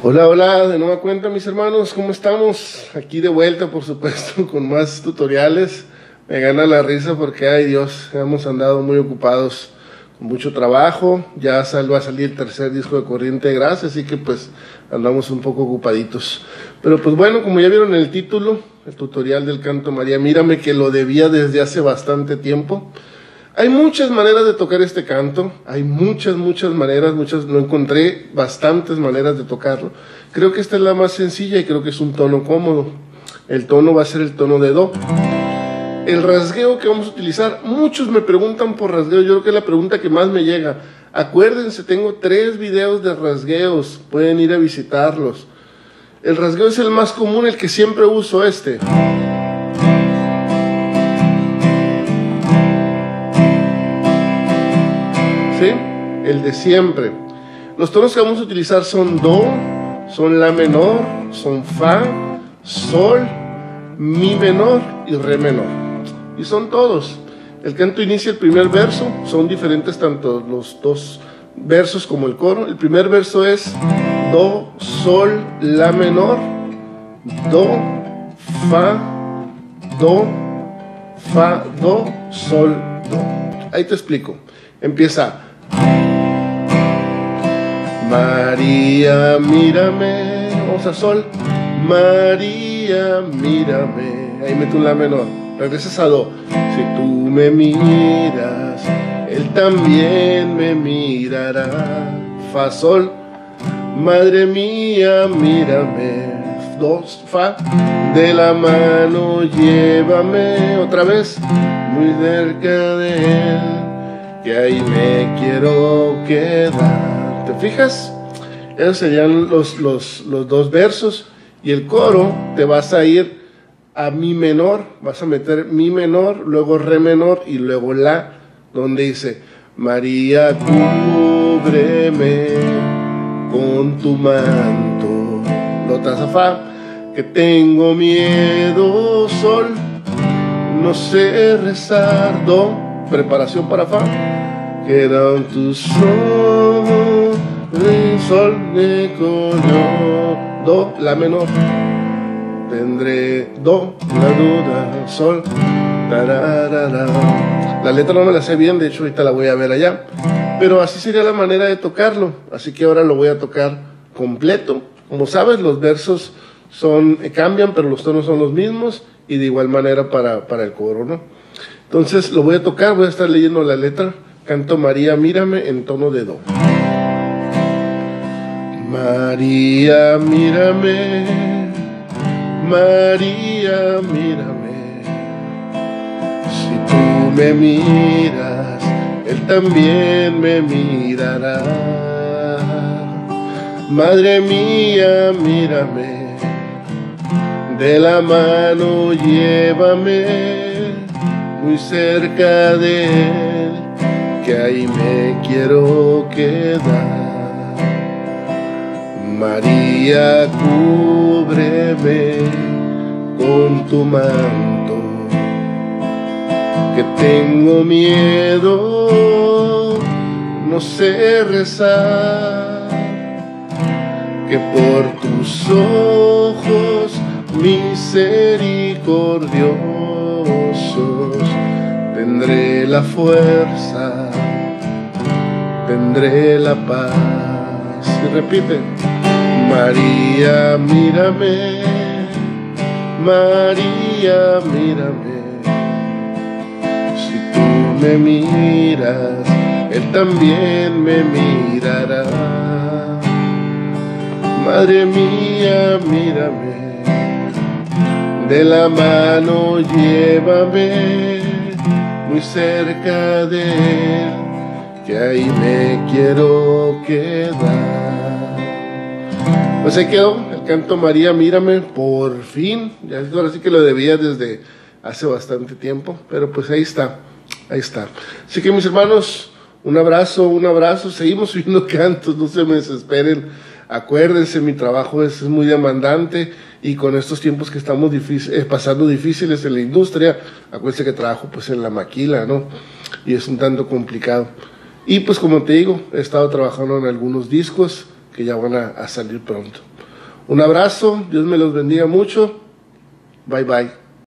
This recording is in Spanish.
Hola, hola, de nueva cuenta mis hermanos, ¿cómo estamos? Aquí de vuelta, por supuesto, con más tutoriales. Me gana la risa porque, ay Dios, hemos andado muy ocupados con mucho trabajo. Ya va a salir el tercer disco de Corriente de Gracia, así que pues andamos un poco ocupaditos. Pero pues bueno, como ya vieron en el título, el tutorial del canto María Mírame, que lo debía desde hace bastante tiempo. Hay muchas maneras de tocar este canto, hay muchas maneras, no encontré bastantes maneras de tocarlo. Creo que esta es la más sencilla y creo que es un tono cómodo. El tono va a ser el tono de Do. El rasgueo que vamos a utilizar, muchos me preguntan por rasgueo, yo creo que es la pregunta que más me llega. Acuérdense, tengo 3 videos de rasgueos, pueden ir a visitarlos. El rasgueo es el más común, el que siempre uso este. ¿Sí? El de siempre. Los tonos que vamos a utilizar son Do, son La menor, son Fa, Sol, Mi menor y Re menor. Y son todos. El canto inicia el primer verso, son diferentes tanto los dos versos como el coro. El primer verso es Do, Sol, La menor, Do, Fa, Do, Fa, Do, Sol, Do. Ahí te explico. Empieza. María, mírame, vamos a Sol. María, mírame. Ahí meto un La menor. Regresas a Do. Si tú me miras, Él también me mirará. Fa, Sol. Madre mía, mírame. Do, Fa. De la mano llévame. Otra vez. Muy cerca de Él, que ahí me quiero quedar. ¿Te fijas? Esos serían los 2 versos. Y el coro te vas a ir a Mi menor, vas a meter Mi menor, luego Re menor y luego La, donde dice María, cúbreme con tu manto. Lo traes a Fa, que tengo miedo, Sol, no sé rezar, Do, preparación para Fa, quedan tus ojos, Sol, de color, Do, La menor, tendré Do, la duda, Sol, tararara. La letra no me la sé bien, de hecho ahorita la voy a ver allá, pero así sería la manera de tocarlo. Así que ahora lo voy a tocar completo. Como sabes, los versos cambian, pero los tonos son los mismos, y de igual manera para el coro, ¿no? Entonces lo voy a tocar, voy a estar leyendo la letra. Canto María, mírame, en tono de Do. María, mírame, María, mírame. Si tú me miras, Él también me mirará. Madre mía, mírame, de la mano llévame, muy cerca de Él, que ahí me quiero quedar. María, cúbreme con tu manto, que tengo miedo, no sé rezar, que por tus ojos misericordiosos tendré la fuerza, tendré la paz. Y repite. María, mírame, María, mírame. Si tú me miras, Él también me mirará. Madre mía, mírame, de la mano llévame, muy cerca de Él, que ahí me quiero quedar. Pues ahí quedó el canto María, mírame, por fin. Ya ahora sí que lo debía desde hace bastante tiempo, pero pues ahí está, ahí está. Así que mis hermanos, un abrazo, seguimos subiendo cantos, no se me desesperen. Acuérdense, mi trabajo es muy demandante y con estos tiempos que estamos pasando difíciles en la industria, acuérdense que trabajo pues en la maquila, ¿no? Y es un tanto complicado. Y pues como te digo, he estado trabajando en algunos discos que ya van a salir pronto. Un abrazo, Dios me los bendiga mucho. Bye bye.